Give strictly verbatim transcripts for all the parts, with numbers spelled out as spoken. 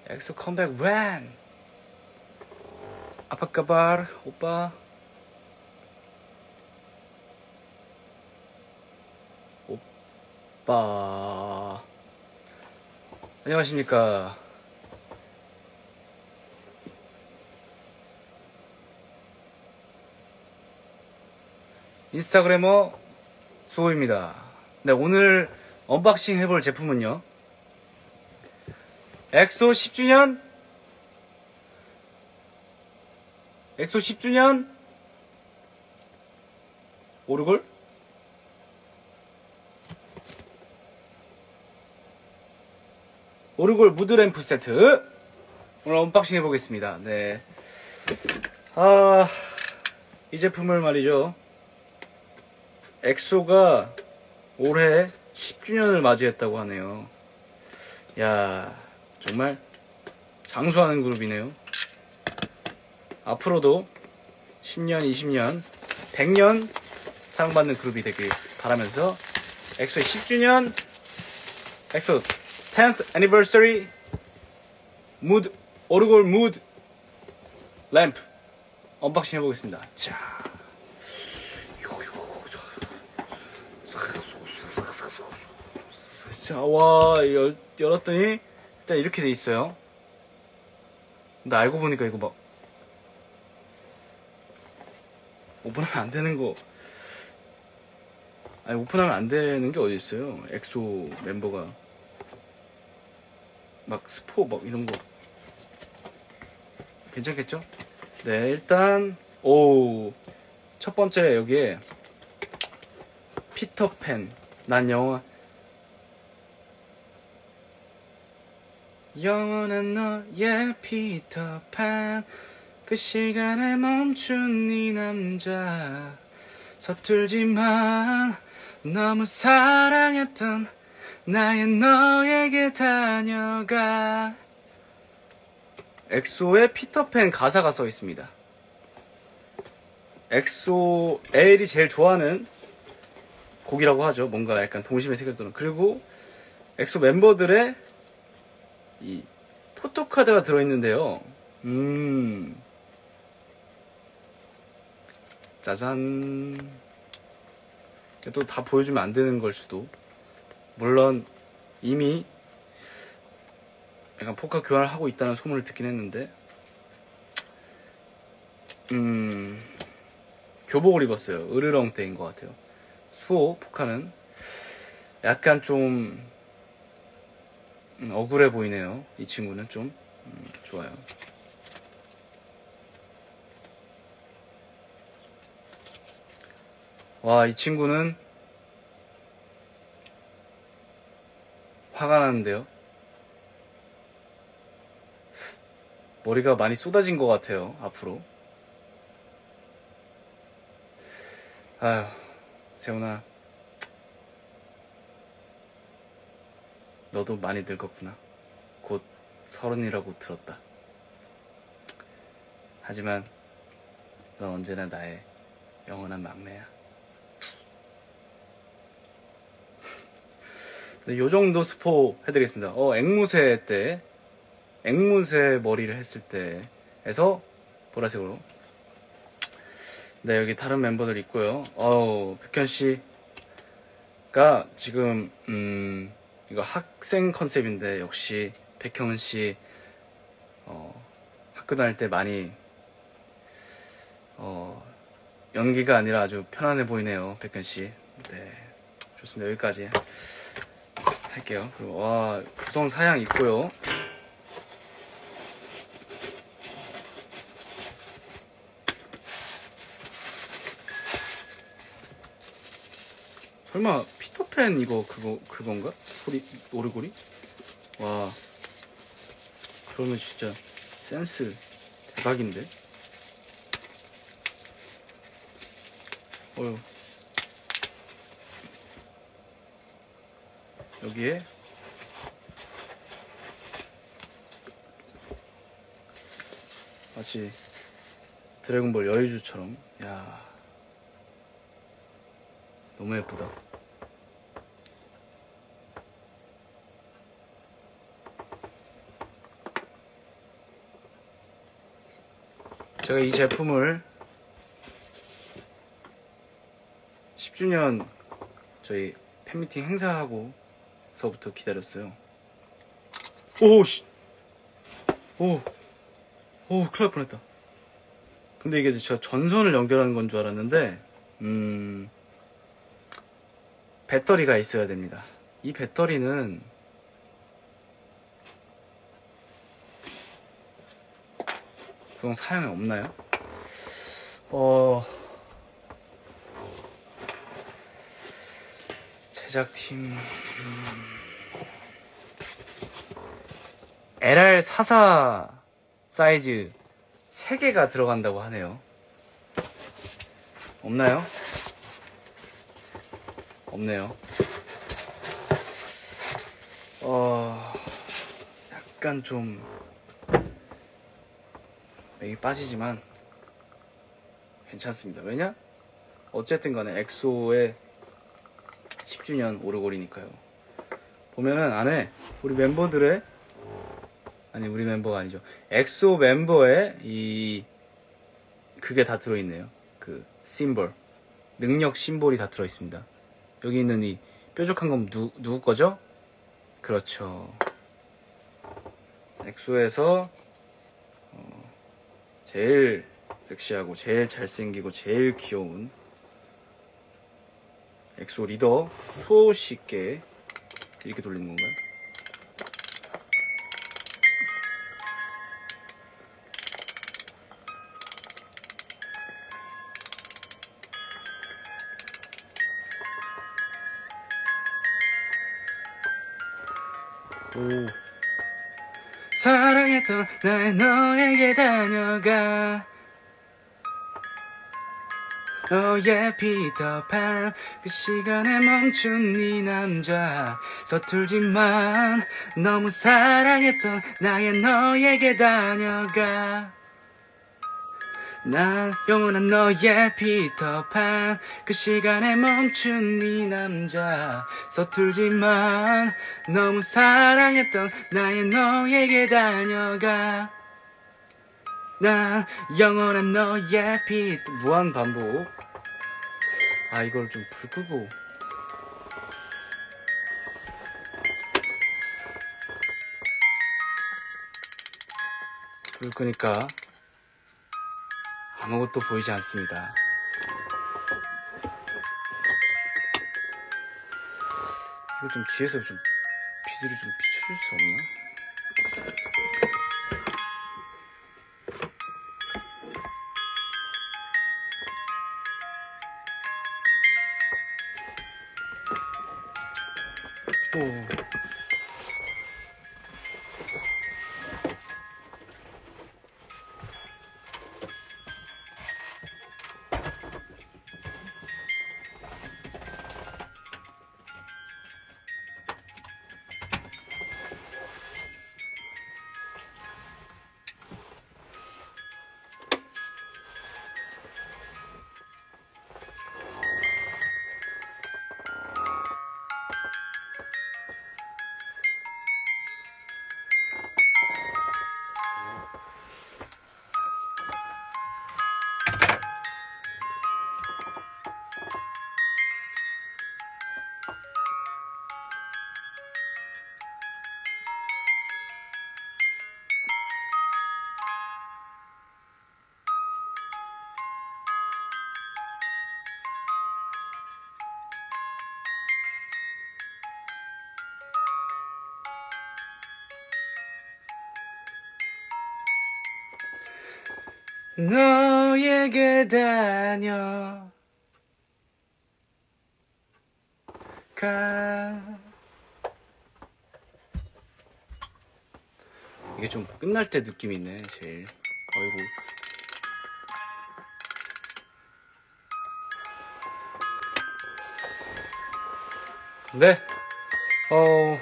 엑소 컴백 when? 아파까발 오빠. 오빠. 안녕하십니까. 인스타그래머 수호입니다. 네, 오늘 언박싱 해볼 제품은요, 엑소 십 주년 엑소 십 주년 오르골 오르골 무드램프 세트 오늘 언박싱 해보겠습니다. 네, 아, 이 제품을 말이죠, 엑소가 올해 십 주년을 맞이했다고 하네요. 야, 정말 장수하는 그룹이네요. 앞으로도 십 년, 이십 년, 백 년 사랑받는 그룹이 되길 바라면서 엑소의 십 주년, 엑소 텐th anniversary 무드 오르골 무드 램프 언박싱 해보겠습니다. 자, 자, 와, 열, 열었더니 일단 이렇게 돼 있어요. 근데 알고 보니까 이거 막 오픈하면 안 되는 거, 아니 오픈하면 안 되는 게 어디 있어요. 엑소 멤버가 막 스포 막 이런 거 괜찮겠죠? 네, 일단 오, 첫 번째 여기에 피터팬, 난 영화 영원한 너의 피터팬, 그 시간에 멈춘 네 남자, 서툴지만 너무 사랑했던 나의 너에게 다녀가. 엑소의 피터팬 가사가 써 있습니다. 엑소 에일이 제일 좋아하는 곡이라고 하죠. 뭔가 약간 동심의 세계도는. 그리고 엑소 멤버들의 이 포토카드가 들어있는데요. 음, 짜잔. 또 다 보여주면 안 되는 걸 수도. 물론 이미 약간 포카 교환을 하고 있다는 소문을 듣긴 했는데, 음, 교복을 입었어요. 으르렁 때인 것 같아요. 수호 포카는 약간 좀 음, 억울해 보이네요. 이 친구는 좀 음, 좋아요. 와, 이 친구는 화가 나는데요. 머리가 많이 쏟아진 것 같아요. 앞으로. 아휴, 세훈아, 너도 많이 늙었구나. 곧 서른이라고 들었다. 하지만 넌 언제나 나의 영원한 막내야. 네, 요 정도 스포 해드리겠습니다. 어, 앵무새 때, 앵무새 머리를 했을 때에서 보라색으로. 네, 여기 다른 멤버들 있고요. 어우, 백현 씨가 지금 음, 이거 학생 컨셉인데 역시 백현 씨 어, 학교 다닐 때 많이 어, 연기가 아니라 아주 편안해 보이네요, 백현 씨. 네, 좋습니다. 여기까지 할게요. 그리고 와, 구성 사양 있고요. 설마 피터팬 이거 그거 그건가? 소리 오르골이? 와, 그러면 진짜 센스 대박인데. 어휴. 여기에 마치 드래곤볼 여의주처럼. 야, 너무 예쁘다. 제가 이 제품을 십 주년 저희 팬미팅 행사하고서부터 기다렸어요. 오씨, 오, 오, 큰일 날 뻔했다. 근데 이게 저 전선을 연결하는 건 줄 알았는데, 음, 배터리가 있어야 됩니다. 이 배터리는 그건 사용이 없나요? 어, 제작팀, 음, 엘알 사십사 사이즈 세 개가 들어간다고 하네요. 없나요? 없네요. 어, 약간 좀 맥이 빠지지만 괜찮습니다. 왜냐? 어쨌든 간에 엑소의 십 주년 오르골이니까요. 보면은 안에 우리 멤버들의, 아니 우리 멤버가 아니죠, 엑소 멤버의 이 그게 다 들어있네요. 그 심볼, 능력 심볼이 다 들어있습니다. 여기 있는 이 뾰족한 건 누, 누구 거죠? 그렇죠, 엑소에서 어, 제일 섹시하고 제일 잘생기고 제일 귀여운 엑소 리더 수호 씨께 이렇게 돌리는 건가요? 오. 사랑했던 나의 너에게 다녀가, 너의 피터판, 그 시간에 멈춘 네 남자. 서툴지만 너무 사랑했던 나의 너에게 다녀가, 난 영원한 너의 피터판, 그 시간에 멈춘 네 남자. 서툴지만 너무 사랑했던 나의 너에게 다녀가, 난 영원한 너의 피. 무한 반복. 아, 이걸 좀 불 끄고. 불 끄니까 아무것도 보이지 않습니다. 이거 좀 뒤에서 좀 비즈를 좀 비춰줄 수 없나? 오. 너에게 다녀가. 이게 좀 끝날 때 느낌이 있네, 제일. 어이구. 네. 어,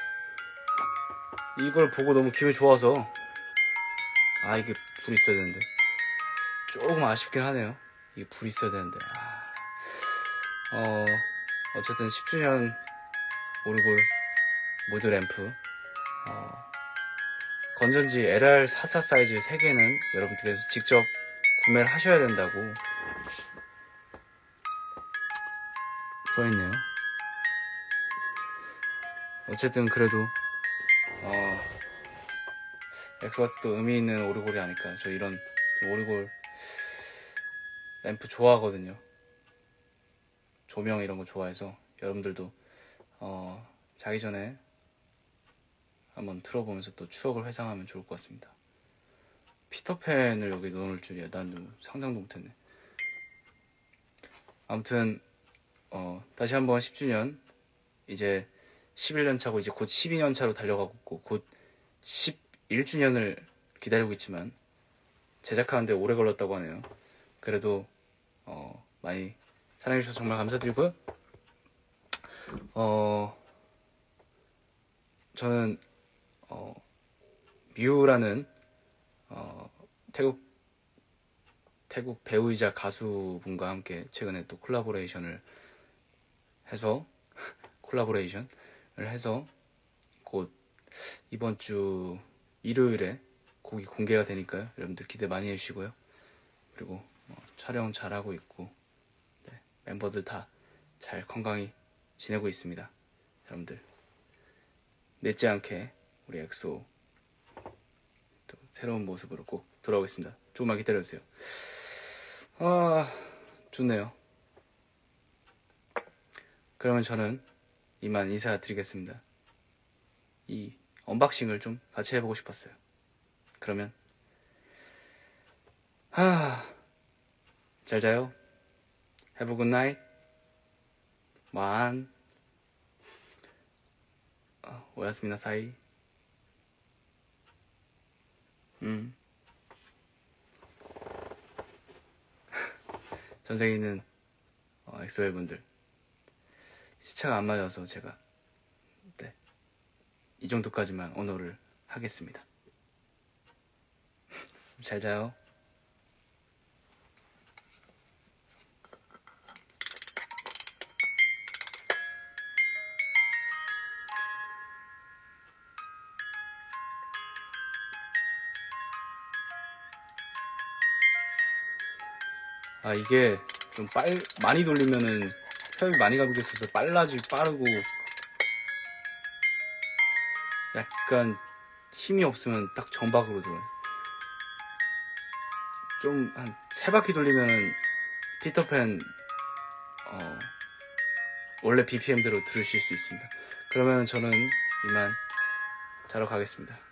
이걸 보고 너무 기분이 좋아서. 아, 이게 불이 있어야 되는데. 조금 아쉽긴 하네요. 이게 불이 있어야 되는데. 아. 어, 어쨌든 십 주년 오르골 모드 램프. 어, 건전지 엘알 사십사 사이즈 세 개는 여러분들께서 직접 구매를 하셔야 된다고 써있네요. 어쨌든 그래도 어, 엑소가 또 의미 있는 오리골이 아닐까. 저 이런 오리골 앰프 좋아하거든요. 조명 이런 거 좋아해서 여러분들도 어, 자기 전에 한번 틀어보면서 또 추억을 회상하면 좋을 것 같습니다. 피터팬을 여기 넣어놓을 줄이야. 난 상상도 못했네. 아무튼 어, 다시 한번 십 주년, 이제 십일 년 차고 이제 곧 십이 년 차로 달려가고 있고 곧 십일 주년을 기다리고 있지만 제작하는데 오래 걸렸다고 하네요. 그래도 어, 많이 사랑해주셔서 정말 감사드리고요. 어, 저는 어, 뮤라는 어, 태국 태국 배우이자 가수분과 함께 최근에 또 콜라보레이션을 해서 콜라보레이션을 해서 곧 이번 주 일요일에 곡이 공개가 되니까요. 여러분들 기대 많이 해주시고요. 그리고 어, 촬영 잘하고 있고 네, 멤버들 다 잘 건강히 지내고 있습니다. 여러분들 늦지 않게 우리 엑소 또 새로운 모습으로 꼭 돌아오겠습니다. 조금만 기다려주세요. 아, 좋네요. 그러면 저는 이만 인사드리겠습니다. 이 언박싱을 좀 같이 해보고 싶었어요. 그러면 하, 잘 자요. Have a good night.晚安. 어, 오야스미나사이. 음. 전생에 있는 어, 엑소엘 분들 시차가 안 맞아서 제가 네, 이 정도까지만 언어를 하겠습니다. 잘 자요. 아, 이게 좀 빨, 많이 돌리면은 혈이 많이 가게 있어서 빨라지, 빠르고 약간 힘이 없으면 딱 정박으로 돌아요. 좀 한 세 바퀴 돌리면은 피터팬 어, 원래 비피엠대로 들으실 수 있습니다. 그러면 저는 이만 자러 가겠습니다.